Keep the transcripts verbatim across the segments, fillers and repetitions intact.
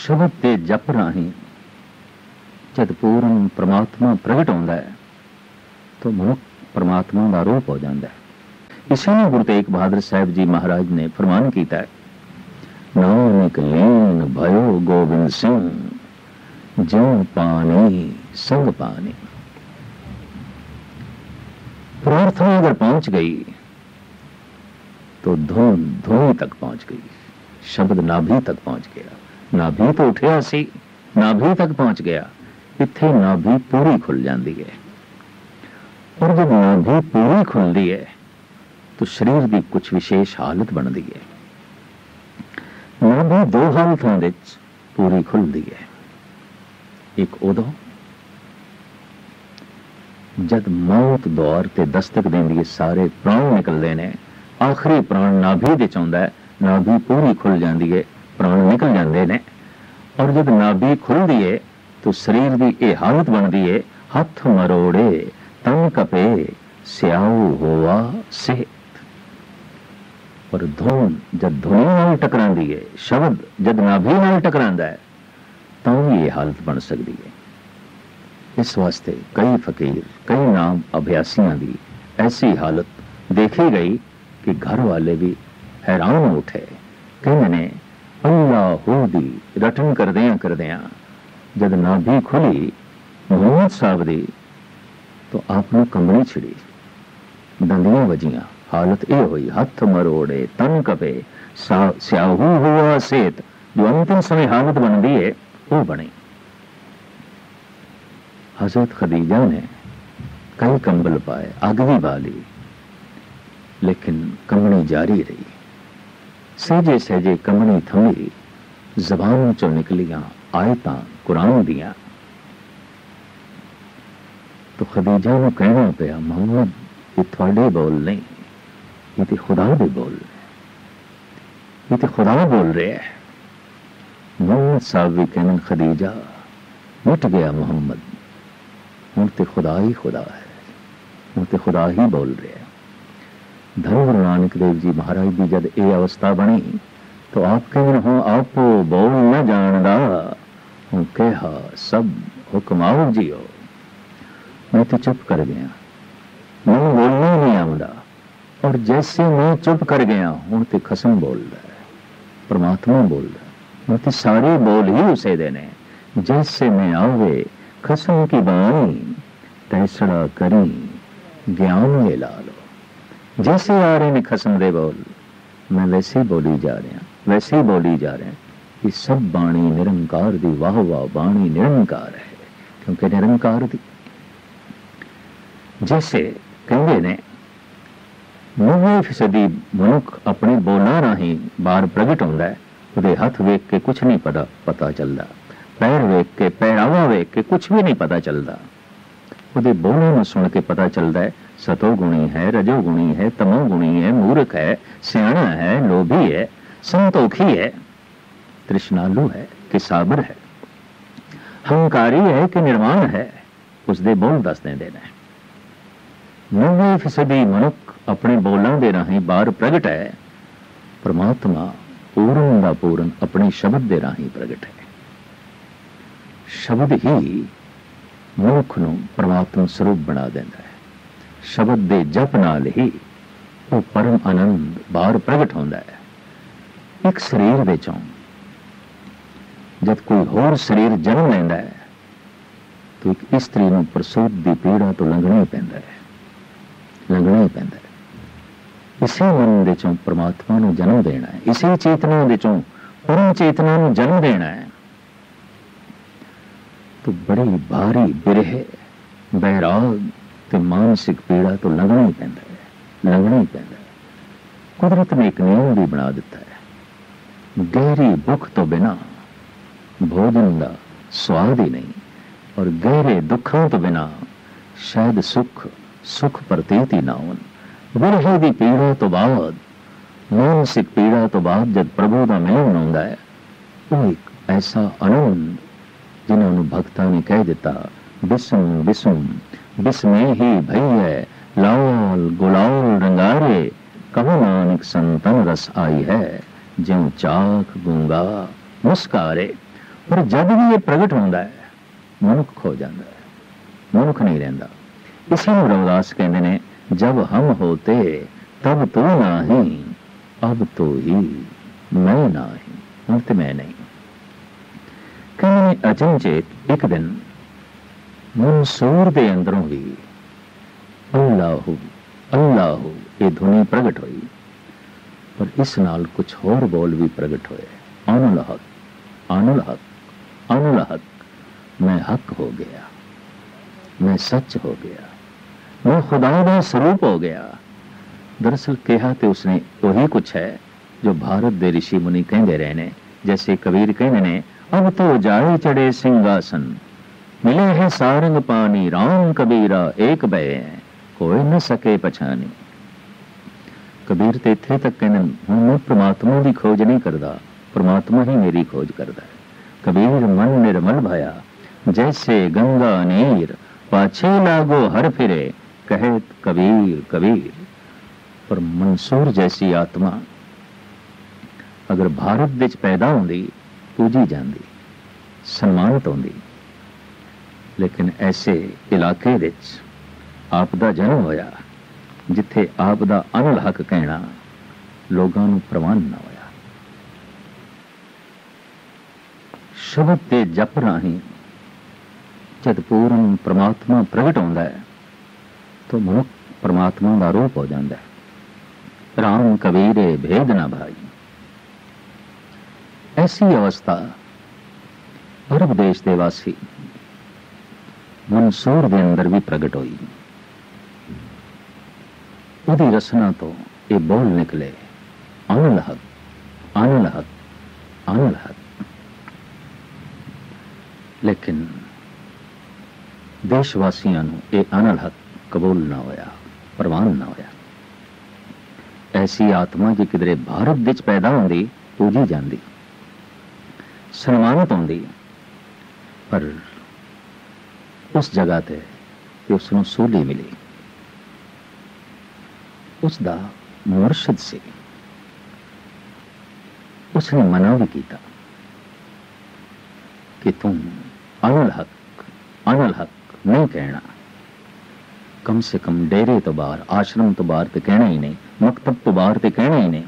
शब्द के जप राही जब पूर्ण परमात्मा प्रगट होता है तो मनुख परमात्मा का रूप हो जाता है। इसी ने गुरु तेग बहादुर साहब जी महाराज ने फरमान किया है, नानक लीन भयो गोबिंद सिंह ज्यों पानी संग पानी। प्रार्थना अगर पहुंच गई तो धुन धुनी तक पहुंच गई, शब्द नाभि तक पहुंच गया। नाभि तो उठिया सी, नाभि तक पहुंच गया, इत्थे नाभि पूरी खुल जाती है। और जब नाभि पूरी खुलती है तो शरीर की कुछ विशेष हालत बनती है। नाभि दो हालतों में पूरी खुलती है। एक उदों जब मौत दौर ते दस्तक देंदी है, सारे प्राण निकलते हैं, आखिरी प्राण नाभि दे चाहुंदा है, नाभि पूरी खुल जाती है, प्राण निकल जाते हैं। और जब नाभि खुलती है तो शरीर की यह हालत बनती है, हथ मरोड़े तन कपे स्याऊ होवा सेहत। और धुन जब धुनी नाल टकरांदी है, शब्द जब नाभि नाल टकरांदा है तो ये हालत बन सकती है। इस वास्ते कई फकीर कई नाम अभ्यासियों की ऐसी हालत देखी गई कि घर वाले भी हैरान उठे। कहते ने अल्लाह हो दी रटन करदिया करदिया जब नाभि खुली मोहम्मद साहब दी तो आपने कंबनी छिड़ी, दंदियां वजियां, हालत यह हुई हथ मरोड़े तन कपे स्याहू हुआ सेत। जो अंतिम समय हालत बनती है वो बनी। हजरत खदीजा ने कई कंबल पाए, अग भी बाली, लेकिन कंबनी जारी रही। सहजे सहजे कंबनी थमी, जबान चो निकलियां आयतां कुरान दियां। तो खदीजा को कहना पिया, मोहम्मद ये थोड़े बोल नहीं, ये तो खुदा दे बोल, ये तो खुदा बोल रहे हैं। मोहम्मद साहब भी कहने, खदीजा मिट गया मोहम्मद, हूँ तो खुदा ही खुदा है, हूँ तो खुदा ही बोल रहे हैं। धर्म गुरु नानक देव जी महाराज की जब ये अवस्था बनी तो आप कहने, हूँ आप बोल न जानदा, हूँ कहा सब हुक्माओ जियो। मैं तो चुप कर गया, मैं बोलना नहीं आऊंगा। और जैसे मैं चुप कर गया हूँ तो खसम बोल रहा है, परमात्मा बोल रहा है, मैं तो सारे बोल ही उसे देने। जैसे मैं आवे खसम की बाणी, तैसड़ा करी ज्ञान ले ला लो। जैसे आ रहे ने खसम दे बोल, मैं वैसे ही बोली जा रहा, वैसे ही बोली जा रहे हैं कि सब बाणी निरंकार दी, वाह वाह बाणी निरंकार है, क्योंकि निरंकार दी। जैसे कहते ने नब्बे फीसदी मनुख अपने बोलों राही बाहर प्रगट होता है, वो हथ वेख के कुछ नहीं पता पता चलता, पैर वेख के पैरावा वेख के कुछ भी नहीं पता चलता, वो बोलों में सुन के पता चलता है सतोगुणी है, रजोगुणी है, तमोगुणी है, मूर्ख है, सियाणा है, लोभी है, संतोखी है, तृष्णालु है कि साबर है, हंकारी है कि निर्माण है, उसके बोल दसने देना है। नब्बे फीसदी मनुख अपने बोलों के राही बाहर प्रगट है, परमात्मा पूर्ण का पूर्ण अपने शब्द के राही प्रगट है। शब्द ही मनुख नूं परमात्मा स्वरूप बना देता है। शब्द के जप नाल ही वो परम आनंद बाहर प्रगट होता है। एक शरीर विचों जब कोई होर शरीर जन्म लेंदा है तो एक इस्त्री नूं प्रसूत की पीड़ा तो लंघना ही पैंदा है, लंघना ही पैंदा है। इसी मन दे चों परमात्मा नूं जन्म देना है, इसी चेतना दे चों परम चेतना नूं जन्म देना है। तो बड़ी भारी बिरह बैराग ते मानसिक पीड़ा तो लंघना ही पैंदा है, लंघना ही पैंदा है। कुदरत ने एक नियम भी बना दिता है, गहरी भुख तो बिना भोजन का स्वाद ही नहीं, और गहरे दुखों तो बिना शायद सुख सुख प्रतीत ही ना होन। विरह की पीड़ा तो बाद, मानसिक पीड़ा तो बाद जब प्रभु का मिलन होता है, वो एक ऐसा आनंद जिन्होंने भक्तां ने कह दिता, बिस्म बिस्म बिस्मे ही भैया लाल गुलाल रंगारे, कहो नानक संतन रस आई है, ज्यों चाक गूंगा मुस्कारे। पर जब भी ये प्रगट होता है मनुख खो जाता है, मनुख नहीं रहिंदा। इसी नूं रविदास कहते ने, जब हम होते तब तो नाही, अब तो ही मैं नाही, हुण ते मैं नहीं। कहते अचनचेत एक दिन मंसूर दे अंदरों भी अल्लाह अल्लाह ये धुनी प्रगट हुई, पर इस नाल कुछ होर बोल भी प्रगट होए, आनुल हक आनुल हक आनुल हक, मैं हक हो गया, मैं सच हो गया, मैं खुदा का स्वरूप हो गया। दरअसल कहा तो उसने वही कुछ है जो भारत दे ऋषि मुनि कहते रहे ने। जैसे कबीर कहते ने, अब तो जाए चढ़े सिंहासन, मिले है सारंग पानी, राम कबीरा एक बे, कोई न सके पछानी। कबीर तो इत्थे तक कहने, हुण मैं परमात्मा की खोज नहीं करता, परमात्मा ही मेरी खोज करता है। कबीर मन निर्मल भया, जैसे गंगा नीर, पाछे लागो हर फिरे, कहे कबीर कबीर। पर मंसूर जैसी आत्मा अगर भारत विच पैदा होंदी, पूजी जाती, सम्मानित होंदी, लेकिन ऐसे इलाके विच आप दा जन्म होया जिथे आप दा अनल हक कहना लोगों नूं प्रवान ना होया। शब्द के जप राही जद पूर्ण परमात्मा प्रगट होता है तो मनुख परमात्मा का रूप हो जाता है। राम कबीरे भेद ना भाई, ऐसी अवस्था अरब देश के वासी मंसूर के अंदर भी प्रगट हुई। उदी रसना तो ये बोल निकले, आनुल हक आनुल हक आनुल हक। लेकिन देशवासियों ये अनल हक कबूल ना होया, प्रवान ना होया। ऐसी आत्मा जी किधरे भारत विच पैदा होंदी, पूजी जाती, सम्मानित होंदी, पर उस जगह ते उसनूं सूली मिली, उसका मुर्शद से उसने मना भी किया कि तुम अनल हक अनल हक नहीं कहना, कम से कम डेरे तो बाहर, आश्रम तो बाहर तो कहना ही नहीं, मकतब तो बाहर तो कहना ही नहीं।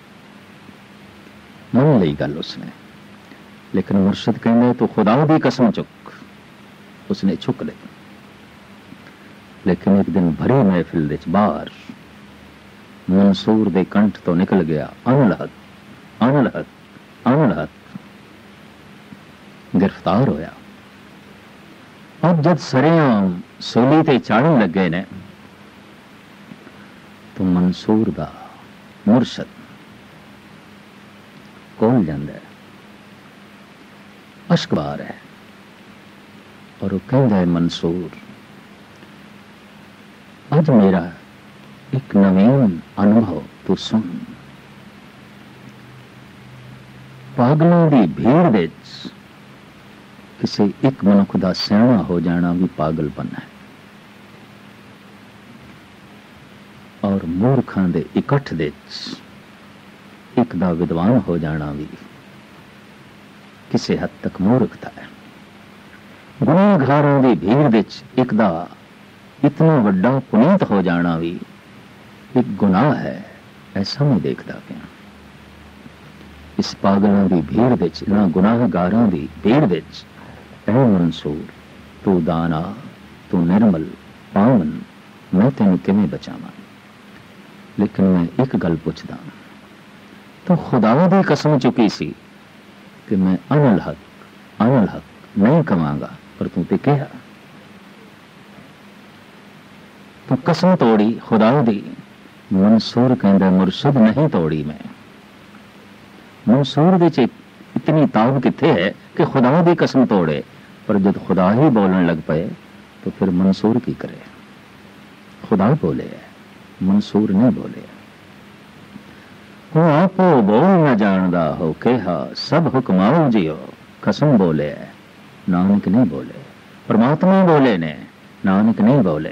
मन ली गल उसने, लेकिन मुर्शद कहने तो खुदा की कसम चुक, उसने चुक ली। लेकिन एक दिन भरी महफिल विच बाहर मंसूर दे कंठ तो निकल गया, अनल हक अनल हक अनल हक। गिरफ्तार होया। अब जब सरेआम सोली ते चाड़न लगे ने तो मंसूर दा मुर्शद कोल जांदा है, अश्कबार है, और वो कहता है, मंसूर अज मेरा एक नवीन अनुभव तू सुन। पागलों की भीड़ विच किसी एक मनुख का सियाणा हो जाना भी पागलपन है, और मूर्खां दे इकट्ठ विच एक दा विद्वान हो जाना भी किसी हद तक मूर्खता है। गुनाहगारों की भीड़ विच एक दा इतना वड्डा पुनीत हो जाना भी एक गुनाह है, ऐसा मैं देखता पिया। इस पागलों की भीड़ विच, इन्हां गुनाहगारों की भीड़ विच, ऐ मंसूर तू दाना, तू निर्मल पावन, मैं तेन किवें बचावां। लेकिन मैं एक गल पुछदा, तो खुदा की कसम चुकी सी कि मैं अनल हक अनल हक नहीं कवांगा, पर तू ते कहा, तो कसम तोड़ी खुदा दी। मंसूर कहंदा, मुर्शद नहीं तोड़ी मैं। मंसूर दे च इतनी ताब किथे है कि खुदा की कसम तोड़े, पर जब खुदा ही बोलन लग पे तो फिर मंसूर की करे। खुदा बोले है, मंसूर नहीं बोले। वो आपो बोल न जानदा हो कहा, सब हुक्माओ जियो। कसम बोले है, नानक नहीं बोले। परमात्मा बोले ने, नानक नहीं बोले।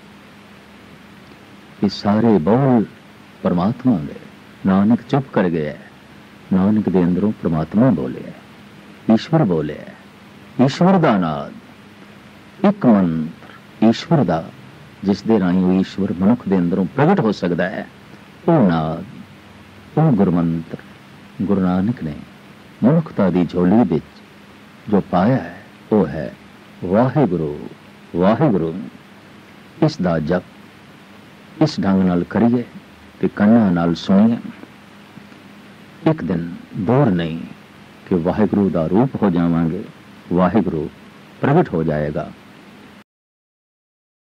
ये सारे बोल परमात्मा दे, नानक चुप कर गया है। नानक दे अंदरों परमात्मा बोले है। ਈਸ਼ਵਰ ਬੋਲਿਆ। ਈਸ਼ਵਰ ਦਾ ਨਾਦ, ਇੱਕ ਮੰਤਰ ਈਸ਼ਵਰ ਦਾ, ਜਿਸ ਦੇ ਰਾਹੀਂ ਉਹ ਈਸ਼ਵਰ ਮਨੁੱਖ ਦੇ ਅੰਦਰੋਂ ਪ੍ਰਗਟ ਹੋ ਸਕਦਾ ਹੈ, ਉਹ ਨਾਦ, ਉਹ ਗੁਰਮੰਤਰ ਗੁਰੂ ਨਾਨਕ ਨੇ ਮਨੁੱਖਤਾ ਦੀ ਝੋਲੀ ਵਿੱਚ ਜੋ ਪਾਇਆ ਹੈ, ਉਹ ਹੈ ਵਾਹਿਗੁਰੂ ਵਾਹਿਗੁਰੂ। ਇਸ ਦਾ ਜਪ ਇਸ ਢੰਗ ਨਾਲ ਕਰੀਏ ਤੇ ਕੰਨਾਂ ਨਾਲ ਸੁਣੀਏ। ਇੱਕ ਦਿਨ ਦੂਰ ਨਹੀਂ ਕਿ ਵਾਹਿਗੁਰੂ ਦਾ ਰੂਪ ਹੋ ਜਾਵਾਂਗੇ, ਵਾਹਿਗੁਰੂ ਪ੍ਰਗਟ ਹੋ ਜਾਏਗਾ।